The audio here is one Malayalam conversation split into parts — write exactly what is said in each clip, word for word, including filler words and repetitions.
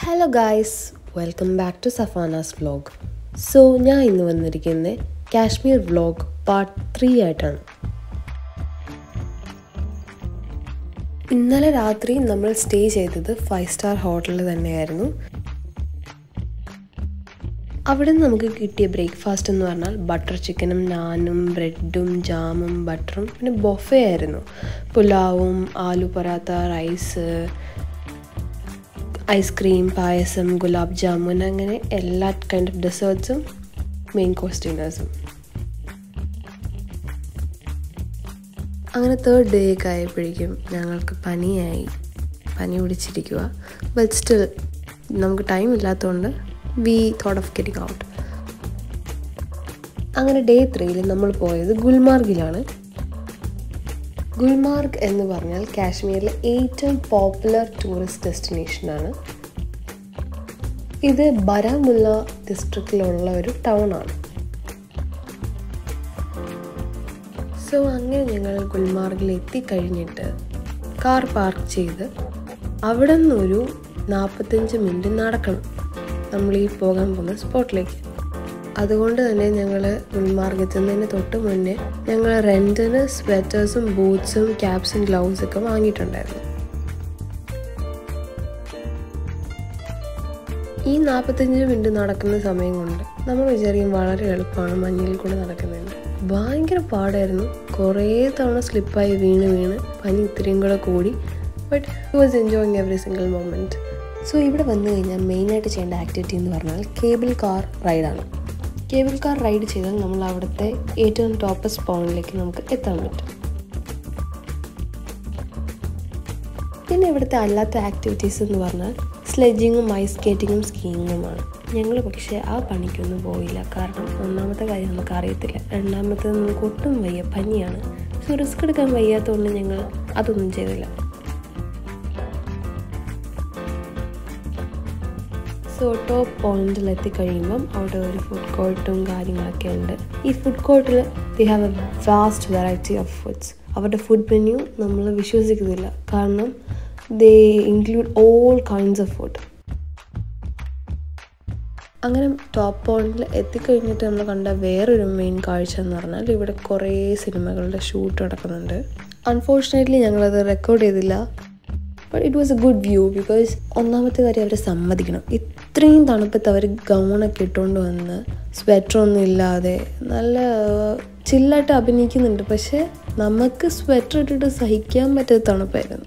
Hello guys, welcome back to Safana's vlog. So, ഞാൻ ഇന്ന് വന്നിരിക്കുന്നത് കാശ്മീർ വ്ലോഗ് പാർട്ട് ത്രീ ആയിട്ടാണ്. ഇന്നലെ രാത്രി നമ്മൾ സ്റ്റേ ചെയ്തത് ഫൈവ് സ്റ്റാർ ഹോട്ടലിൽ തന്നെയായിരുന്നു. അവിടെ നിന്ന് നമുക്ക് കിട്ടിയ ബ്രേക്ക്ഫാസ്റ്റ് എന്ന് പറഞ്ഞാൽ ബട്ടർ ചിക്കനും നാനും ബ്രെഡും ജാമും ബട്ടറും പിന്നെ ബൊഫേ ആയിരുന്നു. പുലാവും ആലു പൊറാത്ത റൈസ് ഐസ്ക്രീം പായസം ഗുലാബ് ജാമുൻ അങ്ങനെ എല്ലാ കൈൻഡ് ഓഫ് ഡെസേർട്ട്സും മെയിൻ കോഴ്സ് ഡിന്നേഴ്സും. അങ്ങനെ തേർഡ് ഡേ ഒക്കെ ആയപ്പോഴേക്കും ഞങ്ങൾക്ക് പനിയായി പനി പിടിച്ചിരിക്കുക. ബട്ട് സ്റ്റിൽ നമുക്ക് ടൈം ഇല്ലാത്തതുകൊണ്ട് we thought of getting out. അങ്ങനെ ഡേ ത്രീയിൽ നമ്മൾ പോയത് ഗുൽമാർഗിലാണ്. ഗുൽമാർഗ് എന്ന് പറഞ്ഞാൽ കാശ്മീരിലെ ഏറ്റവും പോപ്പുലർ ടൂറിസ്റ്റ് ഡെസ്റ്റിനേഷനാണ്. ഇത് ബരാമുല്ല ഡിസ്ട്രിക്റ്റിലുള്ള ഒരു ടൗൺ ആണ്. സോ അങ്ങനെ ഞങ്ങൾ ഗുൽമാർഗിൽ എത്തിക്കഴിഞ്ഞിട്ട് കാർ പാർക്ക് ചെയ്ത് അവിടെ നിന്നൊരു നാൽപ്പത്തഞ്ച് മിനിറ്റ് നടക്കണം നമ്മൾ ഈ പോകാൻ പോകുന്ന സ്പോട്ടിലേക്ക്. അതുകൊണ്ട് തന്നെ ഞങ്ങൾ ഗുൽമാർഗ് എത്തുന്നതിന് തൊട്ട് മുന്നേ ഞങ്ങൾ റെൻറ്റിന് സ്വെറ്റേഴ്സും ബൂട്ട്സും ക്യാപ്സും ഗ്ലൗസൊക്കെ വാങ്ങിയിട്ടുണ്ടായിരുന്നു. ഈ നാൽപ്പത്തഞ്ച് മിനിറ്റ് നടക്കുന്ന സമയം കൊണ്ട് നമ്മൾ വിചാരിക്കും വളരെ എളുപ്പമാണ് മഞ്ഞിൽ കൂടെ നടക്കുന്നതിന്. ഭയങ്കര പാടായിരുന്നു. കുറേ തവണ സ്ലിപ്പായി വീണ് വീണ് പനി ഇത്രയും കൂടെ കൂടി. But I was enjoying every single moment. So ഇവിടെ വന്നു കഴിഞ്ഞാൽ മെയിനായിട്ട് ചെയ്യേണ്ട ആക്ടിവിറ്റി എന്ന് പറഞ്ഞാൽ കേബിൾ കാർ റൈഡാണ്. കേബിൾ കാർ റൈഡ് ചെയ്താൽ നമ്മൾ അവിടുത്തെ ഏറ്റവും ടോപ്പസ്റ്റ് പോയിന്റിലേക്ക് നമുക്ക് എത്താൻ പറ്റും. പിന്നെ ഇവിടുത്തെ അല്ലാത്ത ആക്ടിവിറ്റീസ് എന്ന് പറഞ്ഞാൽ സ്ലെഡ്ജിങ്ങും ഐസ് സ്കേറ്റിങ്ങും സ്കീയിങ്ങുമാണ്. ഞങ്ങൾ പക്ഷേ ആ പണിക്കൊന്നും പോയില്ല. കാരണം ഒന്നാമത്തെ കാര്യം നമുക്ക് അറിയത്തില്ല, രണ്ടാമത്തേത് നമുക്ക് ഒട്ടും വയ്യ, പനിയാണ്. സോ റിസ്ക് എടുക്കാൻ വയ്യാത്തതുകൊണ്ട് ഞങ്ങൾ അതൊന്നും ചെയ്തില്ല. സോ ടോപ്പ് പോയിന്റിൽ എത്തിക്കഴിയുമ്പം അവിടെ ഒരു ഫുഡ് കോർട്ടും കാര്യങ്ങളൊക്കെ ഉണ്ട്. ഈ ഫുഡ് കോർട്ടിൽ they have a vast variety of foods. അവരുടെ ഫുഡ് മെനു നമ്മൾ വിശ്വസിക്കുന്നില്ല. കാരണം they include all kinds of food. അങ്ങനെ ടോപ്പ് പോയിന്റിൽ എത്തിക്കഴിഞ്ഞിട്ട് നമ്മൾ കണ്ട വേറൊരു മെയിൻ കാഴ്ച എന്ന് പറഞ്ഞാൽ ഇവിടെ കുറേ സിനിമകളുടെ ഷൂട്ട് നടക്കുന്നുണ്ട്. അൺഫോർച്ചുനേറ്റ്ലി ഞങ്ങളത് റെക്കോർഡ് ചെയ്തില്ല. But it was a good view. Because ഒന്നാമത്തെ കാര്യം അവരെ സമ്മതിക്കണം. ഇത്രയും തണുപ്പത്ത് അവർ ഗൗണൊക്കെ ഇട്ടുകൊണ്ട് വന്ന് സ്വെറ്ററൊന്നും ഇല്ലാതെ നല്ല ചില്ലായിട്ട് അഭിനയിക്കുന്നുണ്ട്. പക്ഷേ നമുക്ക് സ്വെറ്റർ ഇട്ടിട്ട് സഹിക്കാൻ പറ്റാത്ത തണുപ്പായിരുന്നു.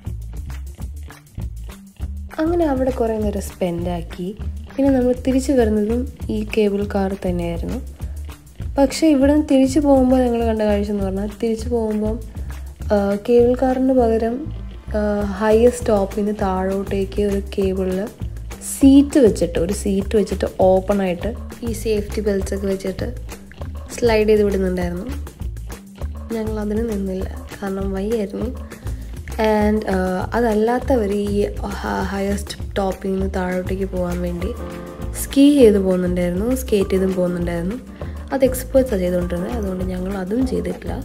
അങ്ങനെ അവിടെ കുറേ നേരം സ്പെൻഡാക്കി. പിന്നെ നമ്മൾ തിരിച്ചു വരുന്നതും ഈ കേബിൾ കാർ തന്നെയായിരുന്നു. പക്ഷേ ഇവിടെ നിന്ന് തിരിച്ചു പോകുമ്പോൾ ഞങ്ങൾ കണ്ട കാഴ്ച എന്ന് പറഞ്ഞാൽ തിരിച്ചു പോകുമ്പം കേബിൾ കാറിന് പകരം ഹയസ്റ്റ് ടോപ്പിന് താഴോട്ടേക്ക് ഒരു കേബിളിൽ സീറ്റ് വെച്ചിട്ട് ഒരു സീറ്റ് വെച്ചിട്ട് ഓപ്പണായിട്ട് ഈ സേഫ്റ്റി ബെൽറ്റ്സൊക്കെ വെച്ചിട്ട് സ്ലൈഡ് ചെയ്ത് വിടുന്നുണ്ടായിരുന്നു. ഞങ്ങൾ അതിന് നിന്നില്ല, കാരണം വയ്യായിരുന്നു. ആൻഡ് അതല്ലാത്തവർ ഈ ഹയസ്റ്റ് ടോപ്പിൽ നിന്ന് താഴോട്ടേക്ക് പോകാൻ വേണ്ടി സ്കീ ചെയ്ത് പോകുന്നുണ്ടായിരുന്നു, സ്കേറ്റ് ചെയ്തും പോകുന്നുണ്ടായിരുന്നു. അത് എക്സ്പേർട്സാണ് ചെയ്തുകൊണ്ടിരുന്നത്. അതുകൊണ്ട് ഞങ്ങൾ അതും ചെയ്തിട്ടില്ല.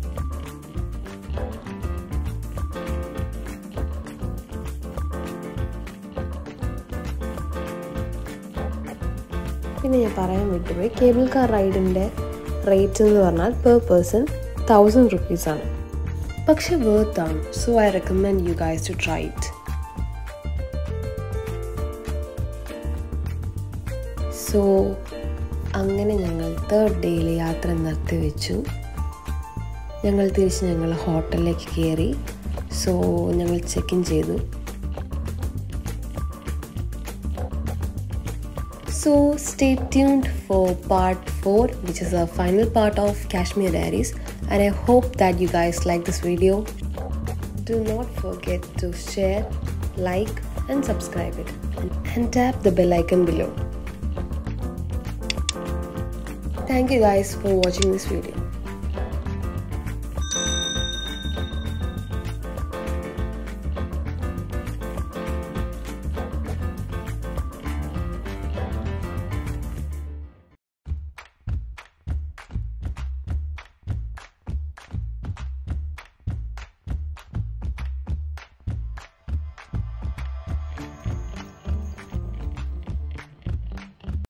പിന്നെ ഞാൻ പറയാൻ വിട്ടുപോയി, കേബിൾ കാർ റൈഡിൻ്റെ റേറ്റ് എന്ന് പറഞ്ഞാൽ പെർ പേഴ്സൺ തൗസൻഡ് റുപ്പീസാണ്. പക്ഷെ വേർത്താണ്. So I recommend you guys to try it. So അങ്ങനെ ഞങ്ങൾ തേർഡ് ഡേയിൽ യാത്ര നിർത്തി വെച്ചു. ഞങ്ങൾ തിരിച്ച് ഞങ്ങൾ ഹോട്ടലിലേക്ക് കയറി. സോ ഞങ്ങൾ ചെക്ക് ഇൻ ചെയ്തു. So stay tuned for part four, which is the final part of Kashmir Diaries, and I hope that you guys like this video. Do not forget to share, like and subscribe it, and tap the bell icon below. Thank you guys for watching this video.